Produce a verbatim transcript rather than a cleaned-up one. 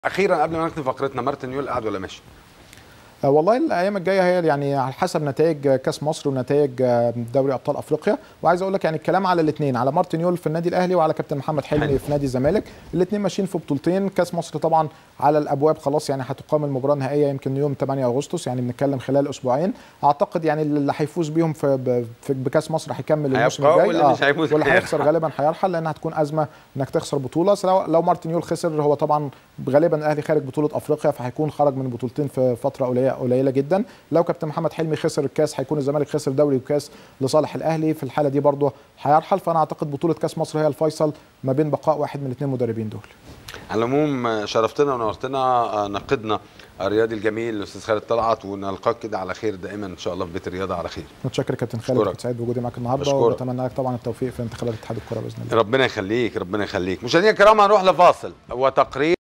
اخيرا قبل ما نختم فقرتنا، مارتن يول قاعد ولا ماشي؟ والله الايام الجايه هي يعني على حسب نتائج كاس مصر ونتائج دوري ابطال افريقيا. وعايز اقول لك يعني الكلام على الاثنين، على مارتن يول في النادي الاهلي وعلى كابتن محمد حلمي حلو. في نادي الزمالك. الاثنين ماشيين في بطولتين. كاس مصر طبعا على الابواب خلاص، يعني هتقام المباراه النهائيه يمكن يوم ثمانية أغسطس، يعني بنتكلم خلال اسبوعين. اعتقد يعني اللي هيفوز بيهم في بكاس مصر هيكمل الموسم الجاي، واللي مش هيفوز واللي هيخسر غالبا هيرحل، لان هتكون ازمه انك تخسر بطوله. لو مارتن يول خسر هو طبعا غالبا الاهلي خارج بطوله افريقيا، فهيكون خرج من بطولتين في فتره قليله قليله جدا. لو كابتن محمد حلمي خسر الكاس هيكون الزمالك خسر دوري وكاس لصالح الاهلي، في الحاله دي برضه هيرحل. فانا اعتقد بطوله كاس مصر هي الفيصل ما بين بقاء واحد من الاثنين مدربين دول. على العموم شرفتنا ونورتنا ناقدنا الرياضي الجميل الاستاذ خالد طلعت، ونلقاك كده على خير دائما ان شاء الله في بيت الرياضه على خير. متشكر كابتن خالد، كنت سعيد بوجودي معاك النهارده، وبتمنى لك طبعا التوفيق في انتخابات اتحاد الكره باذن الله. ربنا يخليك ربنا يخليك. مشاهدينا الكرام هنروح لفاصل وتقرير